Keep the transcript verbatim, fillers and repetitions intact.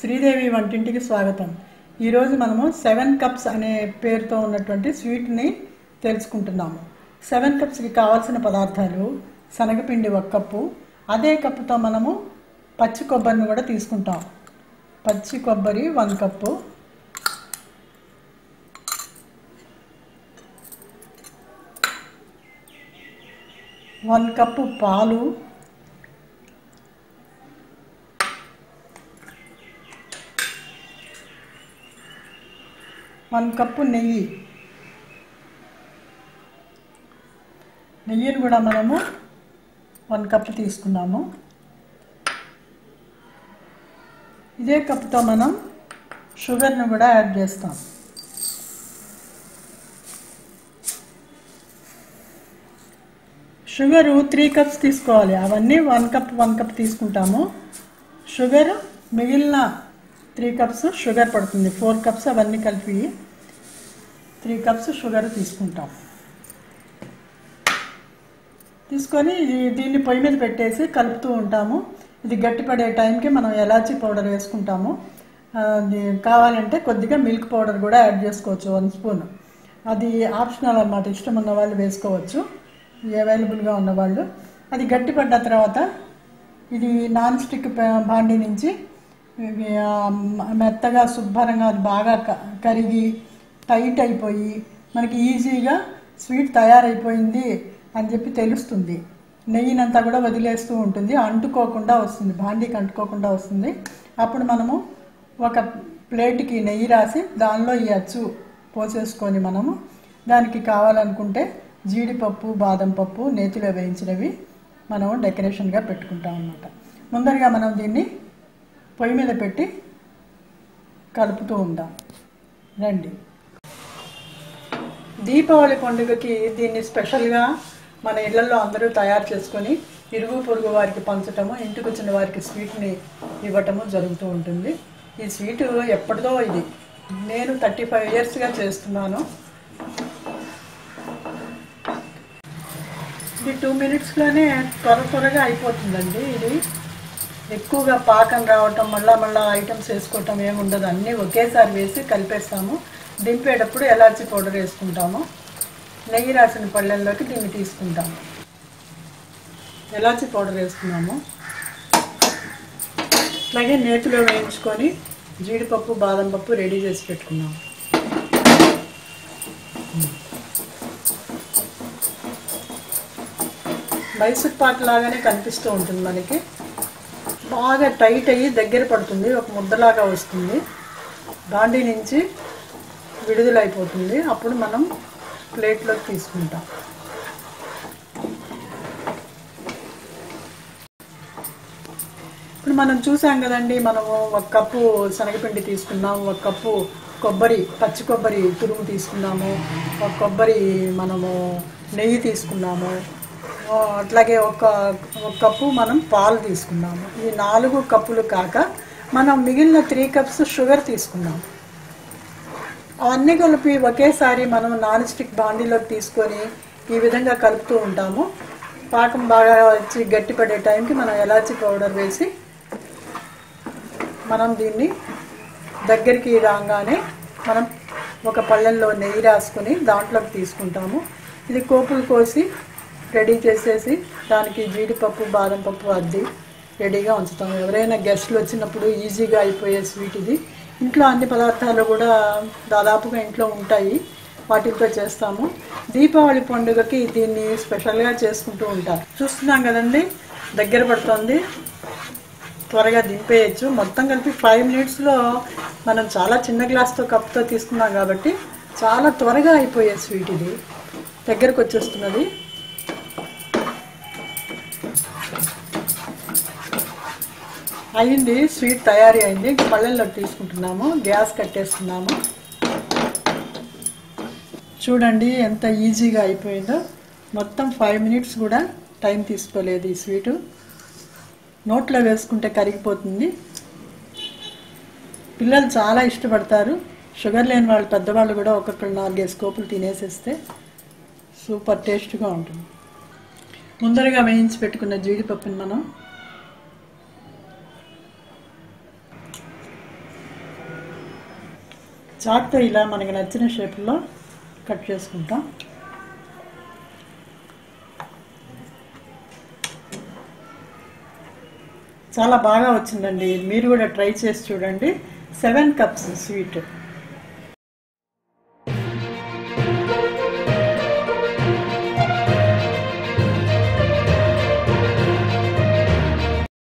శ్రీదేవి వంటింటికి స్వాగతం. ఈ రోజు మనము సెవెన్ కప్స్ అనే పేరుతో ఉన్నటువంటి స్వీట్ ని తెలుసుకుంటున్నాము. సెవెన్ కప్స్ కి కావాల్సిన పదార్థాలు శనగపిండి ఒక కప్పు, అదే కప్పుతో మనము పచ్చి కొబ్బరిని కూడా తీసుకుంటాం. పచ్చి కొబ్బరి ఒక కప్పు, ఒక కప్పు పాలు, వన్ కప్పు నెయ్యి. నెయ్యిని కూడా మనము వన్ కప్పు తీసుకున్నాము. ఇదే కప్పుతో మనం షుగర్ని కూడా యాడ్ చేస్తాం. షుగరు త్రీ కప్స్ తీసుకోవాలి. అవన్నీ వన్ కప్ వన్ కప్ తీసుకుంటాము. షుగర్ మిగిలిన త్రీ కప్స్ షుగర్ పడుతుంది. ఫోర్ కప్స్ అవన్నీ కలిపి త్రీ కప్స్ షుగర్ తీసుకుంటాం. తీసుకొని దీన్ని పొయ్యి మీద పెట్టేసి కలుపుతూ ఉంటాము. ఇది గట్టిపడే టైంకి మనం ఎలాచీ పౌడర్ వేసుకుంటాము. కావాలంటే కొద్దిగా మిల్క్ పౌడర్ కూడా యాడ్ చేసుకోవచ్చు, వన్ స్పూన్. అది ఆప్షనల్ అన్నమాట, ఇష్టం ఉన్న వాళ్ళు వేసుకోవచ్చు, అవైలబుల్గా ఉన్నవాళ్ళు. అది గట్టిపడ్డ తర్వాత ఇది నాన్ స్టిక్ బాండీ నుంచి మెత్తగా శుభ్రంగా అది బాగా కరిగి టైట్ అయిపోయి మనకి ఈజీగా స్వీట్ తయారైపోయింది అని చెప్పి తెలుస్తుంది. నెయ్యినంతా కూడా వదిలేస్తూ ఉంటుంది, అంటుకోకుండా వస్తుంది, బాండీకి అంటుకోకుండా వస్తుంది. అప్పుడు మనము ఒక ప్లేట్కి నెయ్యి రాసి దానిలో ఈ అచ్చు పోసేసుకొని మనము దానికి కావాలనుకుంటే జీడిపప్పు, బాదం పప్పు నేతిలో వేయించినవి మనం డెకరేషన్గా పెట్టుకుంటాం అన్నమాట. ముందరగా మనం దీన్ని పొయ్యి మీద పెట్టి కలుపుతూ ఉందాం. రండి. దీపావళి పండుగకి దీన్ని స్పెషల్గా మన ఇళ్లలో అందరూ తయారు చేసుకొని ఇరుగు పొరుగు వారికి పంచటము, ఇంటికి వచ్చిన వారికి స్వీట్ని ఇవ్వటము జరుగుతూ ఉంటుంది. ఈ స్వీట్ ఎప్పటిదో ఇది నేను థర్టీ ఫైవ్ ఇయర్స్గా చేస్తున్నాను. ఇది టూ మినిట్స్లోనే త్వర త్వరగా అయిపోతుందండి. ఇది ఎక్కువగా పాకం రావటం, మళ్ళా మళ్ళీ ఐటమ్స్ వేసుకోవటం ఏముండదు, అన్నీ ఒకేసారి వేసి కలిపేస్తాము. దింపేటప్పుడు ఎలాచీ పౌడర్ వేసుకుంటాము. నెయ్యి రాసిన పళ్ళెల్లోకి దీన్ని తీసుకుంటాము. ఎలాచీ పౌడర్ వేసుకున్నాము. అలాగే నేతిలో వేయించుకొని జీడిపప్పు, బాదం పప్పు రెడీ చేసి పెట్టుకున్నాము. మైసూర్ పాక్ లాగానే కనిపిస్తూ ఉంటుంది మనకి. బాగా టైట్ అయ్యి దగ్గర పడుతుంది, ఒక ముద్దలాగా వస్తుంది, బాండీ నుంచి విడుదలైపోతుంది. అప్పుడు మనం ప్లేట్లోకి తీసుకుంటాం. ఇప్పుడు మనం చూసాం కదండి, మనము ఒక కప్పు శనగపిండి తీసుకున్నాము, ఒక కప్పు కొబ్బరి, పచ్చి కొబ్బరి తురుము తీసుకున్నాము, ఒక కొబ్బరి మనము నెయ్యి తీసుకున్నాము, అట్లాగే ఒక ఒక కప్పు మనం పాలు తీసుకున్నాము. ఈ నాలుగు కప్పులు కాక మనం మిగిలిన త్రీ కప్స్ షుగర్ తీసుకున్నాము. అవన్నీ కలిపి ఒకేసారి మనం నాన్ స్టిక్ బాండీలోకి తీసుకొని ఈ విధంగా కలుపుతూ ఉంటాము. పాకం బాగా వచ్చి గట్టిపడే టైంకి మనం ఎలాచీ పౌడర్ వేసి మనం దీన్ని దగ్గరికి రాగానే మనం ఒక పళ్ళెంలో నెయ్యి రాసుకొని దాంట్లోకి తీసుకుంటాము. ఇది కోపులు కోసి రెడీ చేసేసి దానికి జీడిపప్పు, బాదం పప్పు అద్ది రెడీగా ఉంచుతాము. ఎవరైనా గెస్ట్లు వచ్చినప్పుడు ఈజీగా అయిపోయే స్వీట్ ఇది. ఇంట్లో అన్ని పదార్థాలు కూడా దాదాపుగా ఇంట్లో ఉంటాయి, వాటితో చేస్తాము. దీపావళి పండుగకి దీన్ని స్పెషల్గా చేసుకుంటూ ఉంటారు. చూస్తున్నాం కదండి, దగ్గర పడుతుంది, త్వరగా దింపేయచ్చు. మొత్తం కలిపి ఫైవ్ మినిట్స్లో మనం చాలా చిన్న గ్లాస్తో కప్తో తీసుకున్నాం కాబట్టి చాలా త్వరగా అయిపోయే స్వీట్ ఇది. దగ్గరకు వచ్చేస్తున్నది. అయింది, స్వీట్ తయారీ అయింది. పళ్ళెల్లోకి తీసుకుంటున్నాము. గ్యాస్ కట్టేస్తున్నాము. చూడండి ఎంత ఈజీగా అయిపోయిందో. మొత్తం ఫైవ్ మినిట్స్ కూడా టైం తీసుకోలేదు. ఈ స్వీటు నోట్లో వేసుకుంటే కరిగిపోతుంది. పిల్లలు చాలా ఇష్టపడతారు. షుగర్ లేని వాళ్ళు, పెద్దవాళ్ళు కూడా ఒక్కొక్కరు నాలుగైదు స్కోపులు తినేసేస్తే సూపర్ టేస్ట్గా ఉంటుంది. ముందరగా వేయించి పెట్టుకున్న జీడిపప్పుని మనం చాక్తో ఇలా మనకి నచ్చిన షేప్లో కట్ చేసుకుంటాం. చాలా బాగా వచ్చిందండి. మీరు కూడా ట్రై చేసి చూడండి. Seven cups sweet.